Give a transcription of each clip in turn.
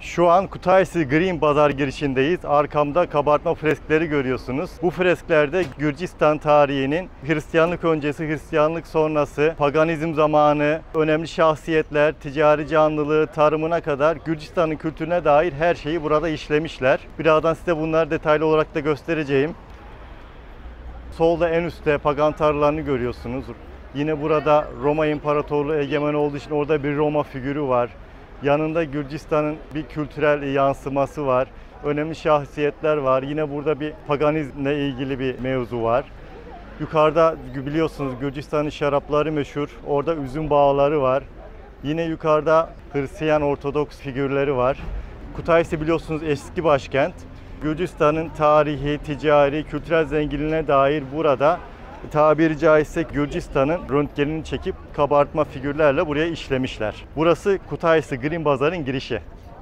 Şu an Kutaisi Green Bazar girişindeyiz. Arkamda kabartma freskleri görüyorsunuz. Bu fresklerde Gürcistan tarihinin Hristiyanlık öncesi, Hristiyanlık sonrası, paganizm zamanı, önemli şahsiyetler, ticari canlılığı, tarımına kadar Gürcistan'ın kültürüne dair her şeyi burada işlemişler. Birazdan size bunları detaylı olarak da göstereceğim. Solda en üstte pagan tanrılarını görüyorsunuz. Yine burada Roma İmparatorluğu egemen olduğu için orada bir Roma figürü var. Yanında Gürcistan'ın bir kültürel yansıması var. Önemli şahsiyetler var. Yine burada bir paganizmle ilgili bir mevzu var. Yukarıda biliyorsunuz Gürcistan'ın şarapları meşhur. Orada üzüm bağları var. Yine yukarıda Hristiyan Ortodoks figürleri var. Kutaisi biliyorsunuz eski başkent. Gürcistan'ın tarihi, ticari, kültürel zenginliğine dair burada tabiri caizse Gürcistan'ın röntgenini çekip kabartma figürlerle buraya işlemişler. Burası Kutaisi Green Bazar'ın girişi.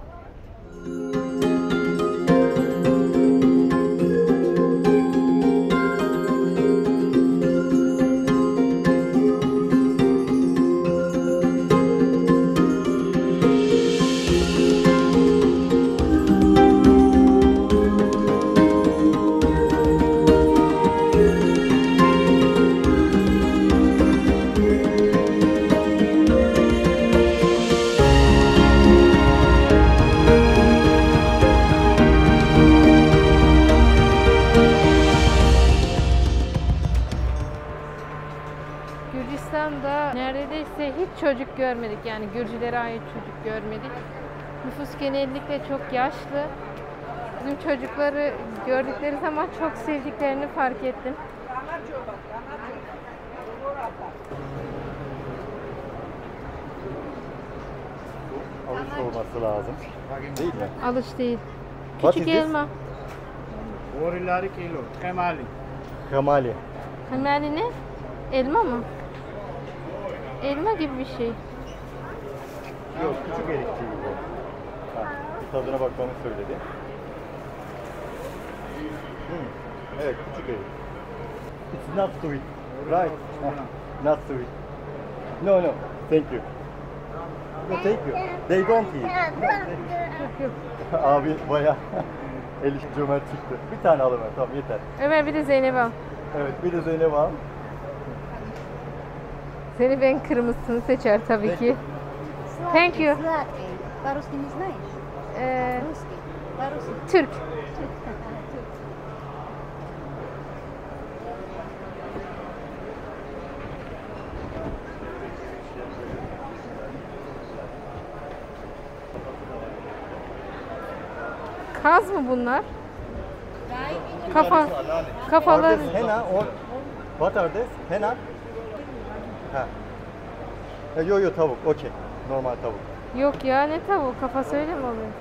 Gürcistan'da neredeyse hiç çocuk görmedik. Yani Gürcülere ait çocuk görmedik. Nüfus genellikle çok yaşlı. Bizim çocukları gördükleri zaman çok sevdiklerini fark ettim. Alış olması lazım. Değil mi? Alış değil. What Küçük is this? elma. Orillari kilo, kemali. Kamali. Kamali ne? Elma mı? Elma gibi bir şey. Yok, küçük erik değil bu. Ha, tadına bakmamı söyledi. Evet, küçük erik. It's not sweet, right? Not sweet. No, no, thank you. No, thank you. They don't eat. Abi bayağı eli cömert çıktı. Bir tane alalım, tamam yeter. Ömer bir de Zeynep al. Evet, bir de Zeynep al. Seni ben kırmızısını seçer tabii ki. Thank you. По-русски не знаешь? Русский. По-русски. Türk. Kaz mı bunlar? Kafaları. Are this henna or what are this? Henna? Ha. Yo yo tavuk, okey. Normal tavuk. Yok ya ne tavuğu? Kafası öyle mi oluyor?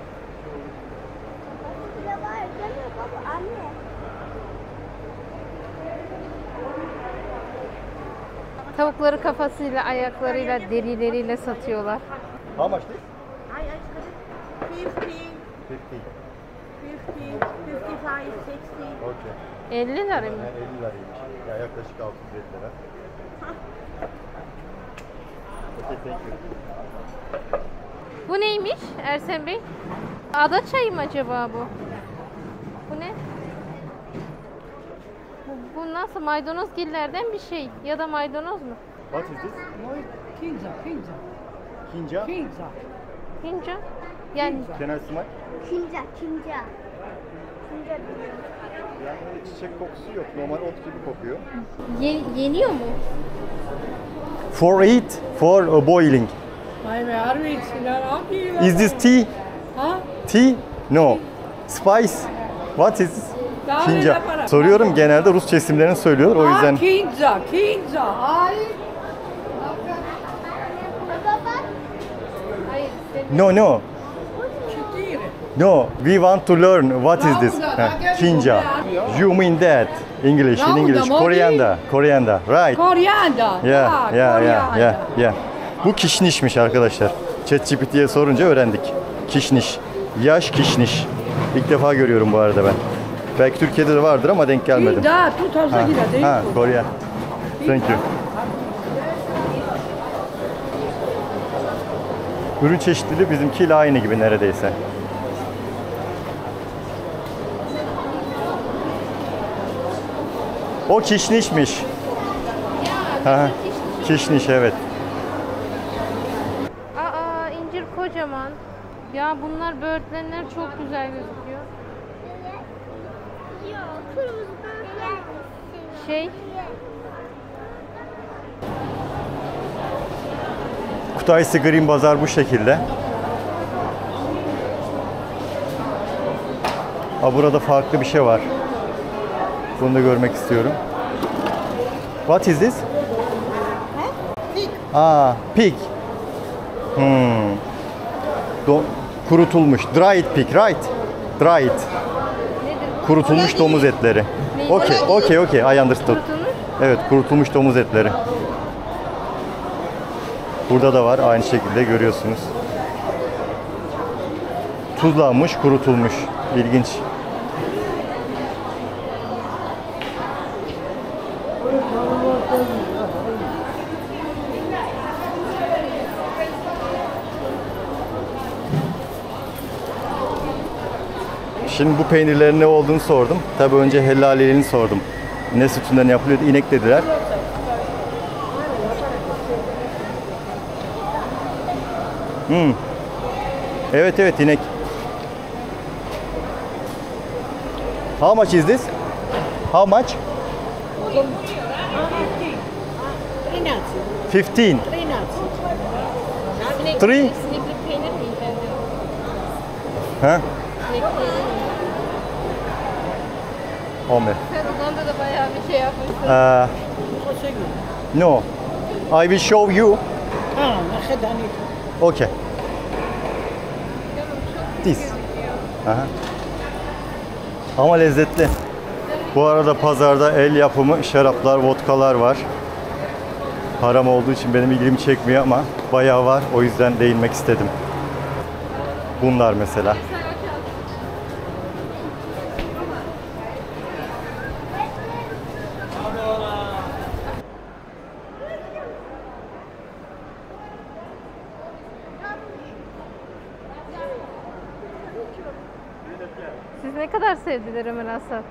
Tavukları kafasıyla, ayaklarıyla, derileriyle satıyorlar. How much this? 50, 50. 50, 55, 60. Okey. 50 lira mı? Yani 50 liraymış. Ya yaklaşık 650 lira. Okay, thank you. Bu neymiş Ersen Bey? Ada çayı mı acaba bu? Bu ne? Bu nasıl maydanozgillerden bir şey ya da maydanoz mu? What is this? Kinza. Hinca. Hinca. Yani Can I smell? Kinca. Yani böyle çiçek kokusu yok. Normal ot gibi kokuyor. yeniyor mu? For eat, for boiling. Is this tea? Tea? No. Spice? What is this? Hinca. Soruyorum, genelde Rus kesimlerini söylüyor o yüzden. Kinza. Ay. Hayır. No. No, we want to learn what is this? Hinca. You mean that? English, in English. Coriander, right? Koriander. Yeah. Bu kişnişmiş arkadaşlar. ChatGPT'ye sorunca öğrendik. Kişniş. Yaş kişniş. İlk defa görüyorum bu arada ben. Belki Türkiye'de de vardır ama denk gelmedim. Ha, Korean. Thank you. Ürün çeşitliliği bizimkiyle aynı gibi neredeyse. O kişnişmiş. Ha, kişniş evet. Aa, incir kocaman. Ya bunlar böğürtlenler çok güzel gözüküyor. Yok, kırmızı böğürtlen. Şey, Kutaisi Green Bazar bu şekilde. Burada farklı bir şey var. Bunu da görmek istiyorum. What is this? Pig. Kurutulmuş. Dried pig, right? Dried. nedir bu? Kurutulmuş domuz etleri. Okay, I understood. Kurutulmuş. Evet, kurutulmuş domuz etleri. Burada da var, aynı şekilde görüyorsunuz. Tuzlanmış, kurutulmuş. İlginç. Şimdi bu peynirlerin ne olduğunu sordum. Tabii önce hellaliyeni sordum. Ne sütünden yapılıyor? İnek dediler. Evet inek. How much is this? How much? 15. Sinekli Three? sinekli peynir mi yiyeceğiz? Ha? Sinekli peynir mi? 15. Sen Uganda'da bayağı bir şey yapmışsın. No. I will show you. Okay. This. Aha. Ama lezzetli. Bu arada pazarda el yapımı şaraplar, vodkalar var. Haram olduğu için benim ilgimi çekmiyor ama bayağı var. O yüzden değinmek istedim. Bunlar mesela. Siz ne kadar sevdiler Ömer Asaf?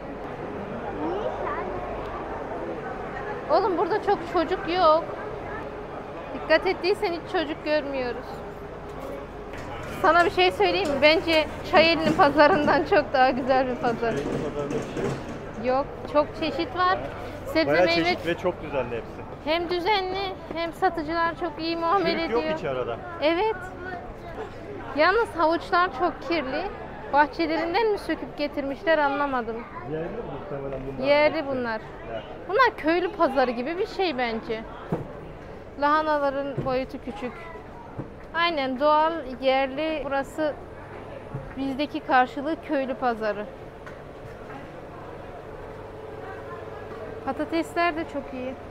Oğlum burada çok çocuk yok. Dikkat ettiysen hiç çocuk görmüyoruz. Sana bir şey söyleyeyim mi? Bence Çayeli'nin pazarından çok daha güzel bir pazar. Yok, çok çeşit var. Sebze Bayağı meyve çeşit ve çok düzenli hepsi. hem düzenli hem satıcılar çok iyi muamele Çürük ediyor. yok hiç arada. Evet. Yalnız havuçlar çok kirli. Bahçelerinden mi söküp getirmişler anlamadım. Yerli mi muhtemelen bunlar? Yerli bunlar. Evet. Bunlar köylü pazarı gibi bir şey bence. Lahanaların boyutu küçük. Aynen doğal, yerli. Burası bizdeki karşılığı köylü pazarı. Patatesler de çok iyi.